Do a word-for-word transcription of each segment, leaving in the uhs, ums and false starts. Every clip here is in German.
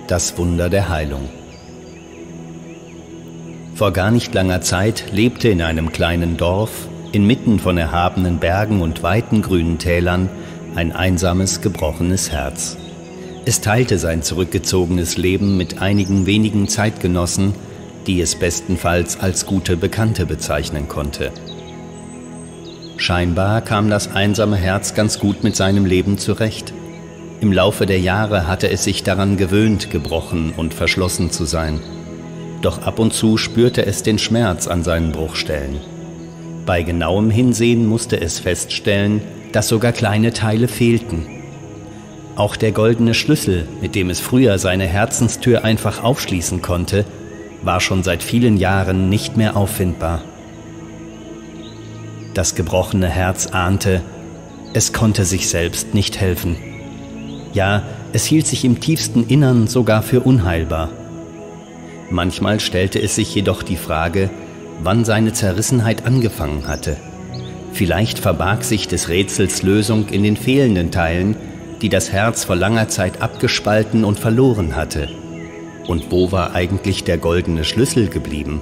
Das Wunder der Heilung. Vor gar nicht langer Zeit lebte in einem kleinen Dorf, inmitten von erhabenen Bergen und weiten grünen Tälern, ein einsames, gebrochenes Herz. Es teilte sein zurückgezogenes Leben mit einigen wenigen Zeitgenossen, die es bestenfalls als gute Bekannte bezeichnen konnte. Scheinbar kam das einsame Herz ganz gut mit seinem Leben zurecht. Im Laufe der Jahre hatte es sich daran gewöhnt, gebrochen und verschlossen zu sein. Doch ab und zu spürte es den Schmerz an seinen Bruchstellen. Bei genauem Hinsehen musste es feststellen, dass sogar kleine Teile fehlten. Auch der goldene Schlüssel, mit dem es früher seine Herzenstür einfach aufschließen konnte, war schon seit vielen Jahren nicht mehr auffindbar. Das gebrochene Herz ahnte, es konnte sich selbst nicht helfen. Ja, es hielt sich im tiefsten Innern sogar für unheilbar. Manchmal stellte es sich jedoch die Frage, wann seine Zerrissenheit angefangen hatte. Vielleicht verbarg sich des Rätsels Lösung in den fehlenden Teilen, die das Herz vor langer Zeit abgespalten und verloren hatte. Und wo war eigentlich der goldene Schlüssel geblieben?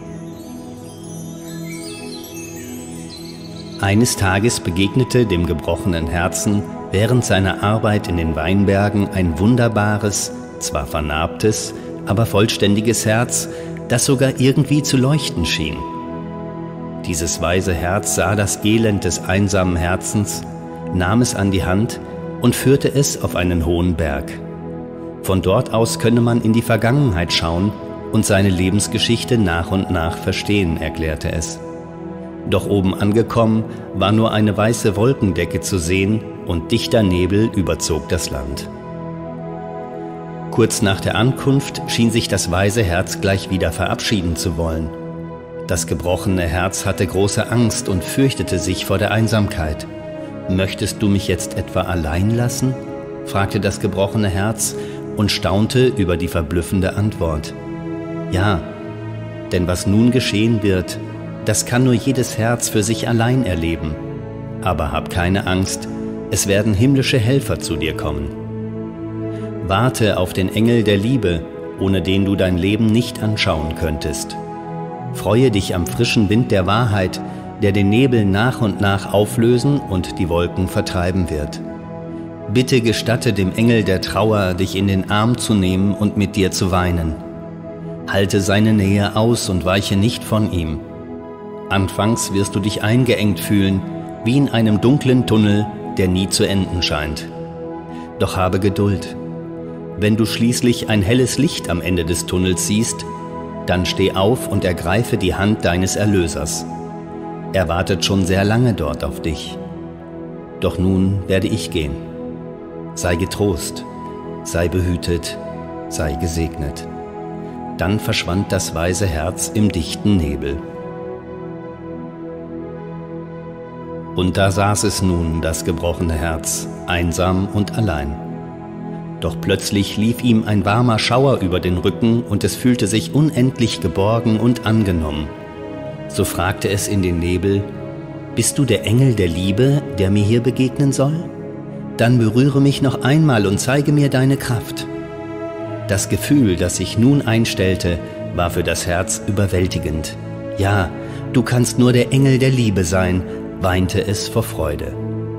Eines Tages begegnete dem gebrochenen Herzen während seiner Arbeit in den Weinbergen ein wunderbares, zwar vernarbtes, aber vollständiges Herz, das sogar irgendwie zu leuchten schien. Dieses weise Herz sah das Elend des einsamen Herzens, nahm es an die Hand und führte es auf einen hohen Berg. Von dort aus könne man in die Vergangenheit schauen und seine Lebensgeschichte nach und nach verstehen, erklärte es. Doch oben angekommen war nur eine weiße Wolkendecke zu sehen und dichter Nebel überzog das Land. Kurz nach der Ankunft schien sich das weise Herz gleich wieder verabschieden zu wollen. Das gebrochene Herz hatte große Angst und fürchtete sich vor der Einsamkeit. »Möchtest du mich jetzt etwa allein lassen?« fragte das gebrochene Herz und staunte über die verblüffende Antwort. »Ja, denn was nun geschehen wird, das kann nur jedes Herz für sich allein erleben. Aber hab keine Angst, es werden himmlische Helfer zu dir kommen. Warte auf den Engel der Liebe, ohne den du dein Leben nicht anschauen könntest. Freue dich am frischen Wind der Wahrheit, der den Nebel nach und nach auflösen und die Wolken vertreiben wird. Bitte gestatte dem Engel der Trauer, dich in den Arm zu nehmen und mit dir zu weinen. Halte seine Nähe aus und weiche nicht von ihm. Anfangs wirst du dich eingeengt fühlen, wie in einem dunklen Tunnel, der nie zu enden scheint. Doch habe Geduld. Wenn du schließlich ein helles Licht am Ende des Tunnels siehst, dann steh auf und ergreife die Hand deines Erlösers. Er wartet schon sehr lange dort auf dich. Doch nun werde ich gehen. Sei getrost, sei behütet, sei gesegnet. Dann verschwand das weise Herz im dichten Nebel. Und da saß es nun, das gebrochene Herz, einsam und allein. Doch plötzlich lief ihm ein warmer Schauer über den Rücken und es fühlte sich unendlich geborgen und angenommen. So fragte es in den Nebel: »Bist du der Engel der Liebe, der mir hier begegnen soll? Dann berühre mich noch einmal und zeige mir deine Kraft.« Das Gefühl, das sich nun einstellte, war für das Herz überwältigend. »Ja, du kannst nur der Engel der Liebe sein«, weinte es vor Freude.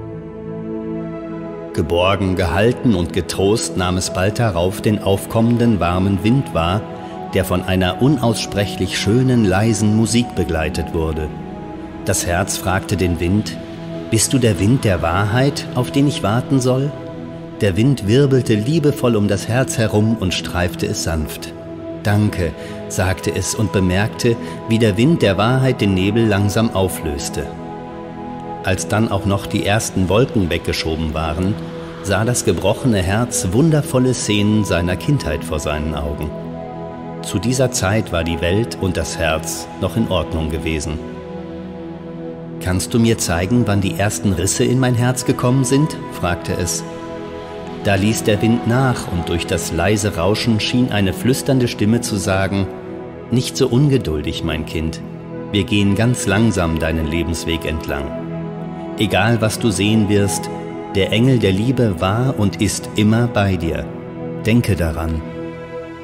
Geborgen, gehalten und getrost nahm es bald darauf den aufkommenden warmen Wind wahr, der von einer unaussprechlich schönen, leisen Musik begleitet wurde. Das Herz fragte den Wind: »Bist du der Wind der Wahrheit, auf den ich warten soll?« Der Wind wirbelte liebevoll um das Herz herum und streifte es sanft. »Danke«, sagte es und bemerkte, wie der Wind der Wahrheit den Nebel langsam auflöste. Als dann auch noch die ersten Wolken weggeschoben waren, sah das gebrochene Herz wundervolle Szenen seiner Kindheit vor seinen Augen. Zu dieser Zeit war die Welt und das Herz noch in Ordnung gewesen. »Kannst du mir zeigen, wann die ersten Risse in mein Herz gekommen sind?« fragte es. Da ließ der Wind nach und durch das leise Rauschen schien eine flüsternde Stimme zu sagen: »Nicht so ungeduldig, mein Kind. Wir gehen ganz langsam deinen Lebensweg entlang. Egal, was du sehen wirst, der Engel der Liebe war und ist immer bei dir. Denke daran.«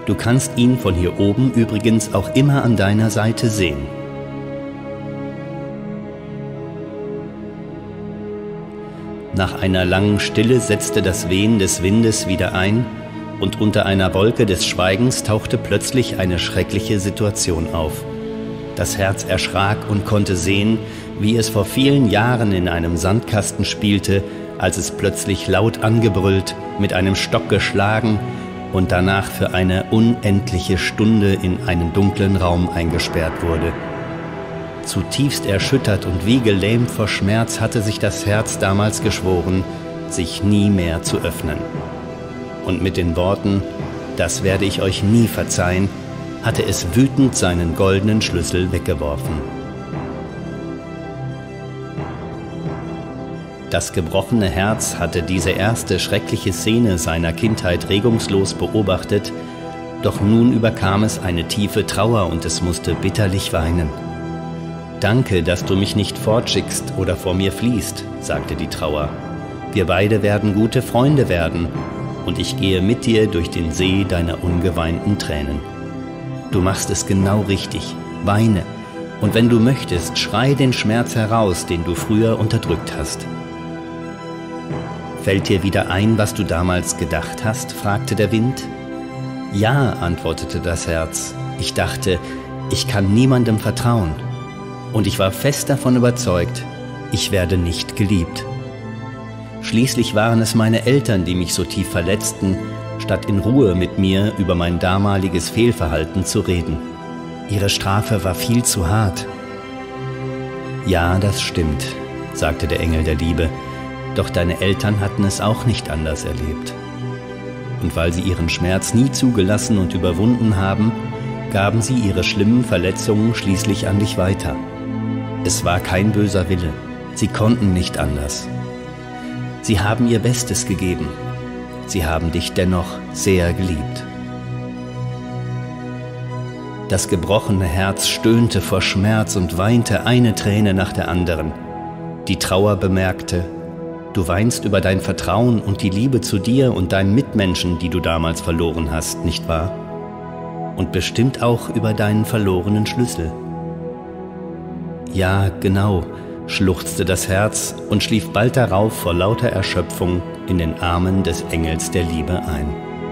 Du kannst ihn von hier oben übrigens auch immer an deiner Seite sehen. Nach einer langen Stille setzte das Wehen des Windes wieder ein und unter einer Wolke des Schweigens tauchte plötzlich eine schreckliche Situation auf. Das Herz erschrak und konnte sehen, wie es vor vielen Jahren in einem Sandkasten spielte, als es plötzlich laut angebrüllt, mit einem Stock geschlagen und danach für eine unendliche Stunde in einen dunklen Raum eingesperrt wurde. Zutiefst erschüttert und wie gelähmt vor Schmerz hatte sich das Herz damals geschworen, sich nie mehr zu öffnen. Und mit den Worten, das werde ich euch nie verzeihen, hatte es wütend seinen goldenen Schlüssel weggeworfen. Das gebrochene Herz hatte diese erste schreckliche Szene seiner Kindheit regungslos beobachtet, doch nun überkam es eine tiefe Trauer und es musste bitterlich weinen. »Danke, dass du mich nicht fortschickst oder vor mir fliehst«, sagte die Trauer. »Wir beide werden gute Freunde werden und ich gehe mit dir durch den See deiner ungeweinten Tränen. Du machst es genau richtig, weine und wenn du möchtest, schrei den Schmerz heraus, den du früher unterdrückt hast.« »Fällt dir wieder ein, was du damals gedacht hast?« fragte der Wind. »Ja«, antwortete das Herz, »ich dachte, ich kann niemandem vertrauen. Und ich war fest davon überzeugt, ich werde nicht geliebt. Schließlich waren es meine Eltern, die mich so tief verletzten, statt in Ruhe mit mir über mein damaliges Fehlverhalten zu reden. Ihre Strafe war viel zu hart.« »Ja, das stimmt«, sagte der Engel der Liebe, »doch deine Eltern hatten es auch nicht anders erlebt. Und weil sie ihren Schmerz nie zugelassen und überwunden haben, gaben sie ihre schlimmen Verletzungen schließlich an dich weiter. Es war kein böser Wille, sie konnten nicht anders. Sie haben ihr Bestes gegeben, sie haben dich dennoch sehr geliebt.« Das gebrochene Herz stöhnte vor Schmerz und weinte eine Träne nach der anderen. Die Trauer bemerkte, du weinst über dein Vertrauen und die Liebe zu dir und deinen Mitmenschen, die du damals verloren hast, nicht wahr? Und bestimmt auch über deinen verlorenen Schlüssel. »Ja, genau«, schluchzte das Herz und schlief bald darauf vor lauter Erschöpfung in den Armen des Engels der Liebe ein.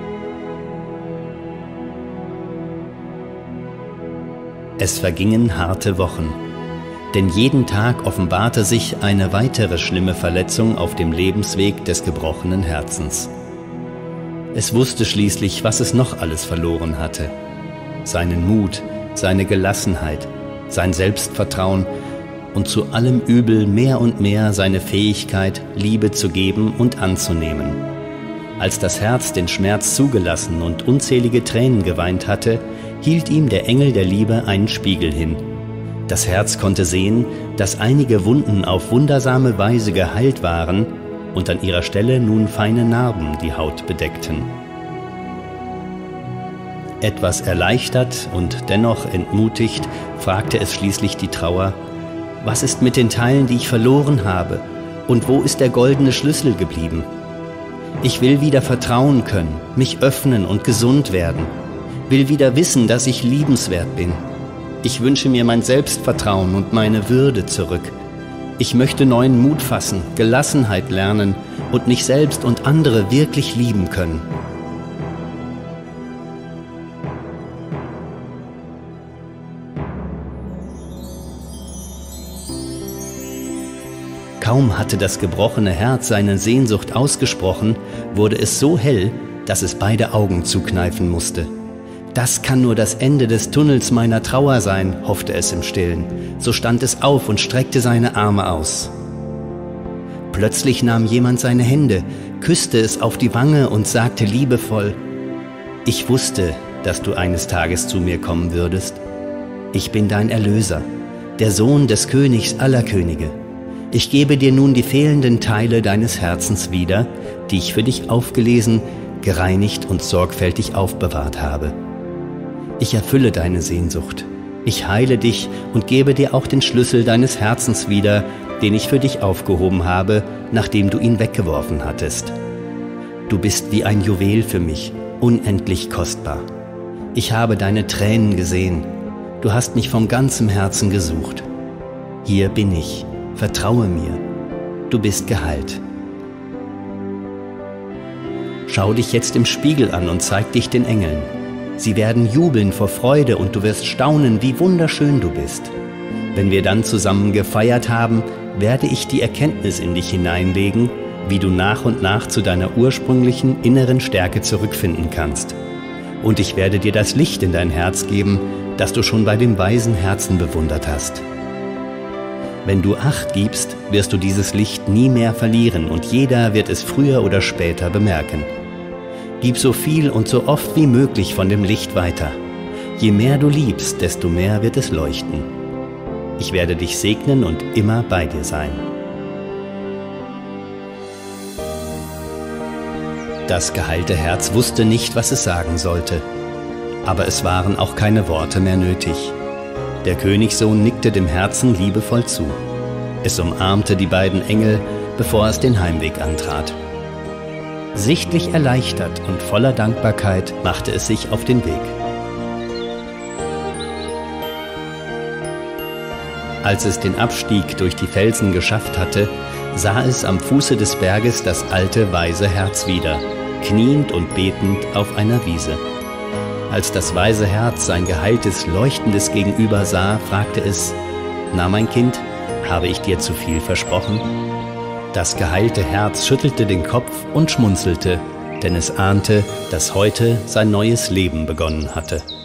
Es vergingen harte Wochen, denn jeden Tag offenbarte sich eine weitere schlimme Verletzung auf dem Lebensweg des gebrochenen Herzens. Es wusste schließlich, was es noch alles verloren hatte. Seinen Mut, seine Gelassenheit, sein Selbstvertrauen und zu allem Übel mehr und mehr seine Fähigkeit, Liebe zu geben und anzunehmen. Als das Herz den Schmerz zugelassen und unzählige Tränen geweint hatte, hielt ihm der Engel der Liebe einen Spiegel hin. Das Herz konnte sehen, dass einige Wunden auf wundersame Weise geheilt waren und an ihrer Stelle nun feine Narben die Haut bedeckten. Etwas erleichtert und dennoch entmutigt, fragte es schließlich die Trauer, was ist mit den Teilen, die ich verloren habe, und wo ist der goldene Schlüssel geblieben? Ich will wieder vertrauen können, mich öffnen und gesund werden, will wieder wissen, dass ich liebenswert bin. Ich wünsche mir mein Selbstvertrauen und meine Würde zurück. Ich möchte neuen Mut fassen, Gelassenheit lernen und mich selbst und andere wirklich lieben können. Kaum hatte das gebrochene Herz seine Sehnsucht ausgesprochen, wurde es so hell, dass es beide Augen zukneifen musste. Das kann nur das Ende des Tunnels meiner Trauer sein, hoffte es im Stillen. So stand es auf und streckte seine Arme aus. Plötzlich nahm jemand seine Hände, küsste es auf die Wange und sagte liebevoll, »Ich wusste, dass du eines Tages zu mir kommen würdest. Ich bin dein Erlöser, der Sohn des Königs aller Könige. Ich gebe dir nun die fehlenden Teile deines Herzens wieder, die ich für dich aufgelesen, gereinigt und sorgfältig aufbewahrt habe. Ich erfülle deine Sehnsucht. Ich heile dich und gebe dir auch den Schlüssel deines Herzens wieder, den ich für dich aufgehoben habe, nachdem du ihn weggeworfen hattest. Du bist wie ein Juwel für mich, unendlich kostbar. Ich habe deine Tränen gesehen. Du hast mich von ganzem Herzen gesucht. Hier bin ich. Vertraue mir. Du bist geheilt. Schau dich jetzt im Spiegel an und zeig dich den Engeln. Sie werden jubeln vor Freude und du wirst staunen, wie wunderschön du bist. Wenn wir dann zusammen gefeiert haben, werde ich die Erkenntnis in dich hineinlegen, wie du nach und nach zu deiner ursprünglichen inneren Stärke zurückfinden kannst. Und ich werde dir das Licht in dein Herz geben, das du schon bei dem weisen Herzen bewundert hast. Wenn du Acht gibst, wirst du dieses Licht nie mehr verlieren und jeder wird es früher oder später bemerken. Gib so viel und so oft wie möglich von dem Licht weiter. Je mehr du liebst, desto mehr wird es leuchten. Ich werde dich segnen und immer bei dir sein. Das geheilte Herz wusste nicht, was es sagen sollte. Aber es waren auch keine Worte mehr nötig. Der Königssohn nickte dem Herzen liebevoll zu. Es umarmte die beiden Engel, bevor es den Heimweg antrat. Sichtlich erleichtert und voller Dankbarkeit machte es sich auf den Weg. Als es den Abstieg durch die Felsen geschafft hatte, sah es am Fuße des Berges das alte, weise Herz wieder, kniend und betend auf einer Wiese. Als das weise Herz sein geheiltes, leuchtendes Gegenüber sah, fragte es: »Na, mein Kind, habe ich dir zu viel versprochen?« Das geheilte Herz schüttelte den Kopf und schmunzelte, denn es ahnte, dass heute sein neues Leben begonnen hatte.